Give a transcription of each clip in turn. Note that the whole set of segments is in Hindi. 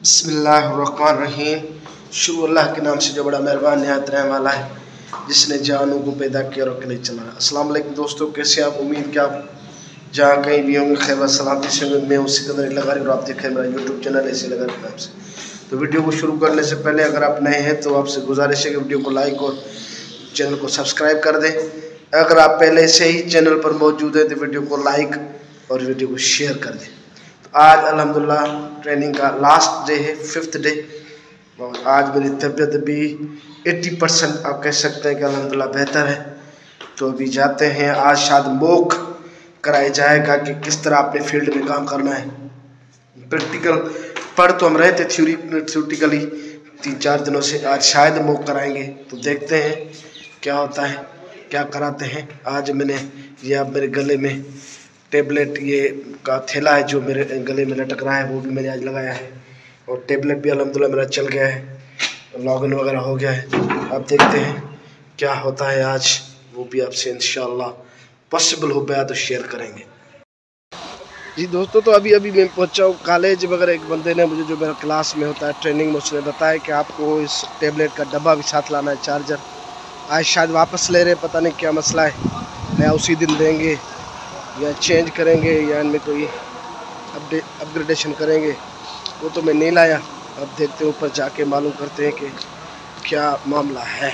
बिस्मिल्लाहिर्रहमानिर्रहीम। शुरू अल्लाह के नाम से जो बड़ा मेहरबान निहायत रहने वाला है, जिसने जानों को पैदा किया और अकेले चला। अस्सलाम वालेकुम दोस्तों, कैसे आप? उम्मीद कि आप जहाँ कहीं भी होंगे खैर सलामती से होंगे। मैं उसी कदर लगा रही हूँ, आप देखें मेरा यूट्यूब चैनल ऐसे लगा रहे नाम से। तो वीडियो को शुरू करने से पहले अगर आप नए हैं तो आपसे गुजारिश है कि वीडियो को लाइक और चैनल को सब्सक्राइब कर दें। अगर आप पहले से ही चैनल पर मौजूद हैं तो वीडियो को लाइक और वीडियो को शेयर कर दें। आज अल्हम्दुलिल्लाह ट्रेनिंग का लास्ट डे है, 5th डे, और आज मेरी तबीयत भी 80% आप कह सकते हैं कि अल्हम्दुलिल्लाह बेहतर है। तो अभी जाते हैं, आज शायद मॉक कराया जाएगा कि किस तरह अपने फील्ड में काम करना है। प्रैक्टिकल पढ़ तो हम रहे थे थ्योरेटिकली 3-4 दिनों से, आज शायद मॉक कराएंगे। तो देखते हैं क्या होता है, क्या कराते हैं। आज मैंने ये आप मेरे गले में टेबलेट ये का थैला है जो मेरे गले में लटक रहा है, वो भी मैंने आज लगाया है। और टेबलेट भी अल्हम्दुलिल्लाह मेरा चल गया है, लॉगिन वगैरह हो गया है। अब देखते हैं क्या होता है आज, वो भी आपसे इंशाअल्लाह पॉसिबल हो पाया तो शेयर करेंगे। जी दोस्तों, तो अभी मैं पहुंचा हूँ कॉलेज वगैरह। एक बंदे ने मुझे, जो मेरा क्लास में होता है ट्रेनिंग में, उसने बताया कि आपको इस टेबलेट का डब्बा भी साथ लाना है, चार्जर। आज शायद वापस ले रहे, पता नहीं क्या मसला है, या उसी दिन देंगे या चेंज करेंगे या इनमें कोई अपग्रेडेशन करेंगे, वो तो मैं नहीं लाया। अब देखते हैं, ऊपर जाके मालूम करते हैं कि क्या मामला है।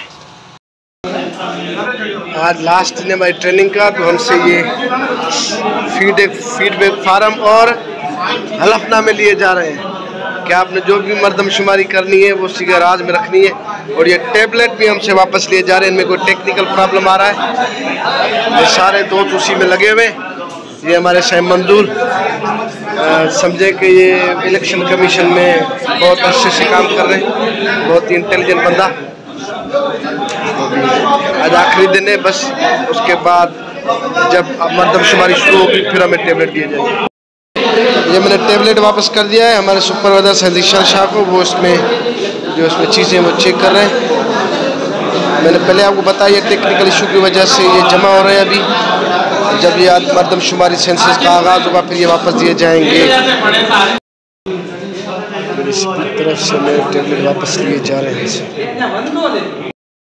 आज लास्ट दिन हमारी ट्रेनिंग का, तो हमसे ये फीडबैक फार्म और हलफनामे लिए जा रहे हैं कि आपने जो भी मरदमशुमारी करनी है वो सिगर आज में रखनी है। और ये टेबलेट भी हमसे वापस लिए जा रहे हैं, इनमें कोई टेक्निकल प्रॉब्लम आ रहा है। ये सारे दोस्त उसी में लगे हुए। ये हमारे साहब मंजूर समझे कि ये इलेक्शन कमीशन में बहुत अच्छे से काम कर रहे हैं, बहुत ही इंटेलिजेंट बंदा। आज आखिरी दिन है, बस उसके बाद जब मरदमशुमारी शुरू होगी फिर हमें टेबलेट दिए जाएंगे। ये मैंने टेबलेट वापस कर दिया है हमारे सुपरवाइजर सलीशा शाह को, वो इसमें चीज़ें वो चेक कर रहे हैं। मैंने पहले आपको बताया टेक्निकल इशू की वजह से ये जमा हो रहे हैं। अभी जब ये मरदमशुमारी सेंसस का आगाज़ होगा फिर ये वापस दिए जाएंगे। इस तरफ से मेरे टेबलेट वापस लिए जा रहे हैं।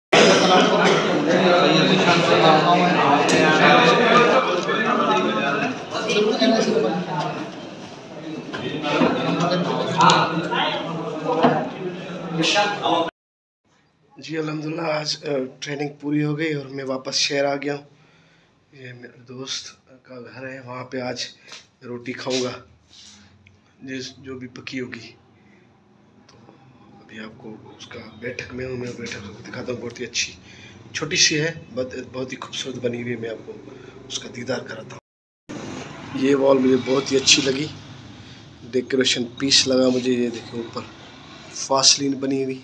जी अल्हम्दुलिल्लाह आज ट्रेनिंग पूरी हो गई और मैं वापस शहर आ गया हूँ। ये मेरे दोस्त का घर है, वहाँ पे आज रोटी खाऊंगा जो भी पकी होगी। तो अभी आपको उसका बैठक में हूँ, मैं बैठक दिखाता हूँ। बहुत ही अच्छी छोटी सी है, बहुत ही खूबसूरत बनी हुई है। मैं आपको उसका दीदार कराता हूँ। ये वॉल मुझे बहुत ही अच्छी लगी, डेकोरेशन पीस लगा मुझे। ये देखिए ऊपर फासलीन बनी हुई,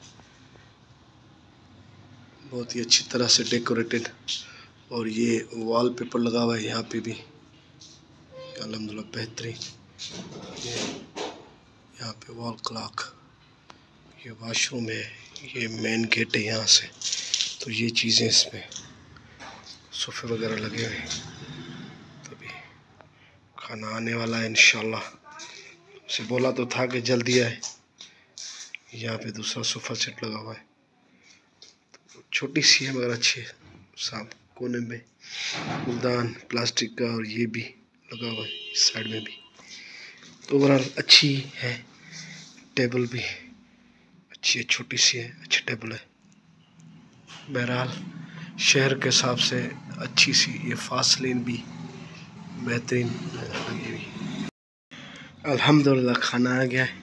बहुत ही अच्छी तरह से डेकोरेटेड। और ये वॉलपेपर लगा हुआ है यहाँ पे भी अल्हम्दुलिल्लाह बेहतरीन। ये यहाँ पे वॉल क्लॉक, ये वॉशरूम है, ये मेन गेट है यहाँ से। तो ये चीज़ें इसमें सोफ़े वगैरह लगे हुए हैं। तभी खाना आने वाला है इंशाल्लाह। उसे बोला तो था कि जल्दी आए। यहाँ पे दूसरा सोफ़ा सेट लगा हुआ है, छोटी सी है मगर अच्छी है। साथ कोने में फूलदान प्लास्टिक का, और ये भी लगा हुआ है इस साइड में भी। तो ओवरऑल अच्छी है, टेबल भी अच्छी है, छोटी सी है, अच्छी टेबल है। बहरहाल शहर के हिसाब से अच्छी सी ये फासलीन भी बेहतरीन लगी हुई। अल्हम्दुलिल्लाह खाना आ गया है,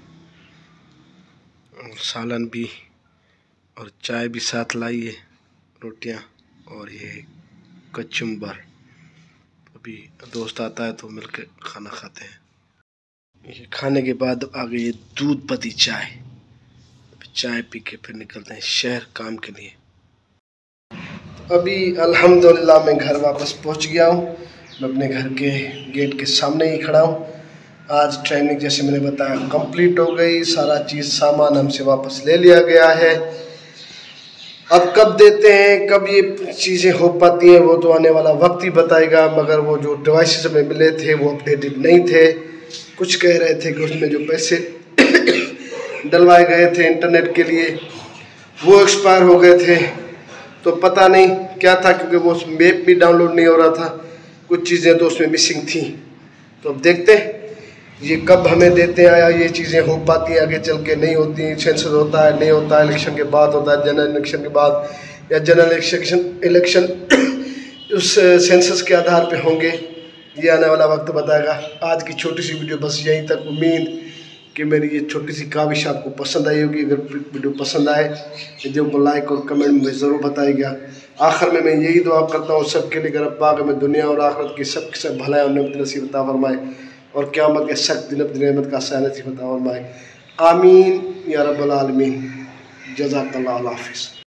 और सालन भी और चाय भी साथ लाई है, रोटियां और ये कचुम्बर। अभी दोस्त आता है तो मिलकर खाना खाते हैं। ये खाने के बाद आ गई दूध पत्ती चाय। चाय पी के फिर निकलते हैं शहर काम के लिए। अभी अल्हम्दुलिल्लाह मैं घर वापस पहुंच गया हूं। मैं अपने घर के गेट के सामने ही खड़ा हूं। आज ट्रेनिंग जैसे मैंने बताया कंप्लीट हो गई, सारा चीज़ सामान हमसे वापस ले लिया गया है। अब कब देते हैं, कब ये चीज़ें हो पाती हैं, वो तो आने वाला वक्त ही बताएगा। मगर वो जो डिवाइसेस हमें मिले थे वो अपडेटेड नहीं थे। कुछ कह रहे थे कि उसमें जो पैसे डलवाए गए थे इंटरनेट के लिए, वो एक्सपायर हो गए थे। तो पता नहीं क्या था, क्योंकि वो मैप भी डाउनलोड नहीं हो रहा था, कुछ चीज़ें तो उसमें मिसिंग थी। तो अब देखते ये कब हमें देते हैं, या ये चीज़ें हो पाती हैं आगे चल के, नहीं होती। सेंसस होता है, नहीं होता है, इलेक्शन के बाद होता है, जनरल इलेक्शन के बाद, या जनरल इलेक्शन उस सेंसस के आधार पे होंगे, ये आने वाला वक्त बताएगा। आज की छोटी सी वीडियो बस यहीं तक। उम्मीद कि मेरी ये छोटी सी काविश आपको पसंद आई होगी। अगर वीडियो पसंद आए वीडियो को लाइक और कमेंट में ज़रूर बताइएगा। आखिर में मैं यही दुआ करता हूँ सबके लिए, अगर पाक में दुनिया और आखिरत की सबके सब भलाई और नेमत नसीब अता फरमाए, और क़यामत के सख्त दिन नेमत का सह नसीब अता फरमाए। आमीन या रब्बल आलमीन। जज़ाकल्लाह, अल्लाह हाफ़िज़।